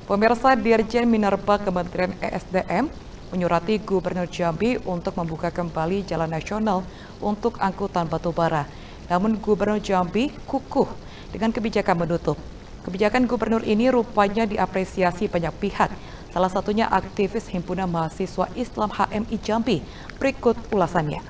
Pemirsa, Dirjen Minerba Kementerian ESDM menyurati Gubernur Jambi untuk membuka kembali jalan nasional untuk angkutan batubara. Namun Gubernur Jambi kukuh dengan kebijakan menutup. Kebijakan Gubernur ini rupanya diapresiasi banyak pihak, salah satunya aktivis Himpunan Mahasiswa Islam HMI Jambi. Berikut ulasannya.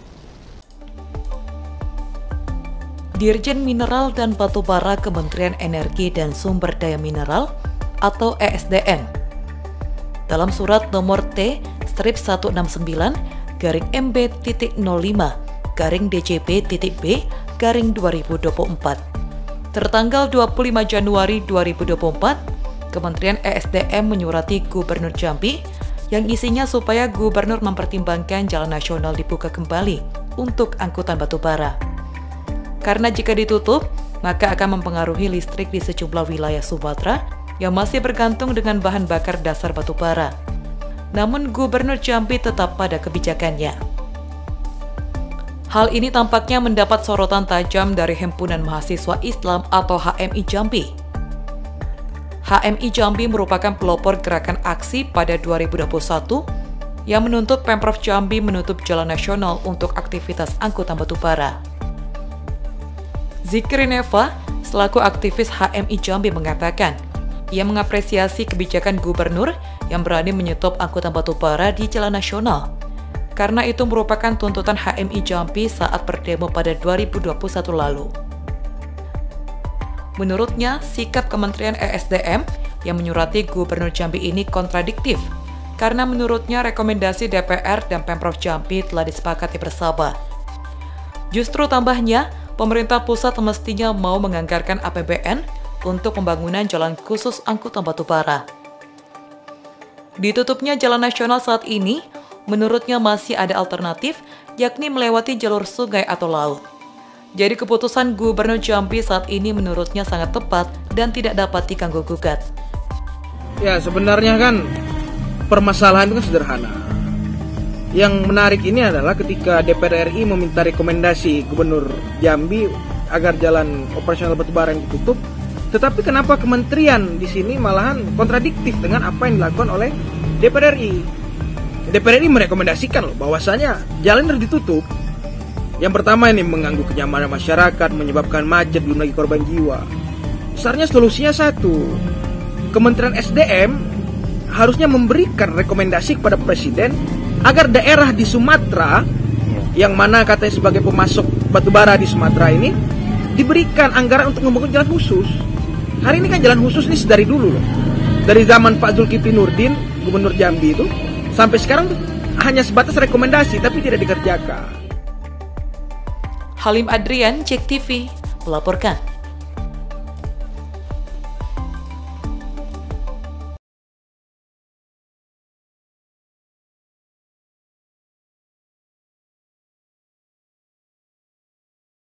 Dirjen Mineral dan Batubara Kementerian Energi dan Sumber Daya Mineral atau ESDM. Dalam surat nomor T-19/MB.05/DJB.B/2024 tertanggal 25 Januari 2024, Kementerian ESDM menyurati Gubernur Jambi yang isinya supaya Gubernur mempertimbangkan jalan nasional dibuka kembali untuk angkutan batubara. Karena jika ditutup, maka akan mempengaruhi listrik di sejumlah wilayah Sumatera yang masih bergantung dengan bahan bakar dasar batubara. Namun Gubernur Jambi tetap pada kebijakannya. Hal ini tampaknya mendapat sorotan tajam dari Himpunan Mahasiswa Islam atau HMI Jambi. HMI Jambi merupakan pelopor gerakan aksi pada 2021 yang menuntut Pemprov Jambi menutup jalan nasional untuk aktivitas angkutan batubara. Zikri Neva, selaku aktivis HMI Jambi mengatakan, ia mengapresiasi kebijakan Gubernur yang berani menyetop angkutan batubara di jalan nasional, karena itu merupakan tuntutan HMI Jambi saat berdemo pada 2021 lalu. Menurutnya, sikap Kementerian ESDM yang menyurati Gubernur Jambi ini kontradiktif, karena menurutnya rekomendasi DPR dan Pemprov Jambi telah disepakati bersama. Justru tambahnya, pemerintah pusat mestinya mau menganggarkan APBN untuk pembangunan jalan khusus angkutan batubara. Ditutupnya jalan nasional saat ini, menurutnya masih ada alternatif, yakni melewati jalur sungai atau laut. Jadi keputusan Gubernur Jambi saat ini menurutnya sangat tepat dan tidak dapat diganggu-gugat. Ya, sebenarnya kan permasalahan itu kan sederhana. Yang menarik ini adalah ketika DPR RI meminta rekomendasi Gubernur Jambi agar jalan operasional batubara yang ditutup, tetapi kenapa kementerian di sini malahan kontradiktif dengan apa yang dilakukan oleh DPR RI? DPR RI merekomendasikan loh bahwasanya jalan harus ditutup. Yang pertama ini mengganggu kenyamanan masyarakat, menyebabkan macet, belum lagi korban jiwa. Besarnya solusinya satu, Kementerian SDM harusnya memberikan rekomendasi kepada Presiden agar daerah di Sumatera yang mana katanya sebagai pemasok batubara di Sumatera ini diberikan anggaran untuk membangun jalan khusus. Hari ini kan jalan khusus ini dari dulu loh. Dari zaman Pak Zulkifli Nurdin, Gubernur Jambi itu, sampai sekarang tuh hanya sebatas rekomendasi tapi tidak dikerjakan. Halim Adrian, JEK TV, melaporkan.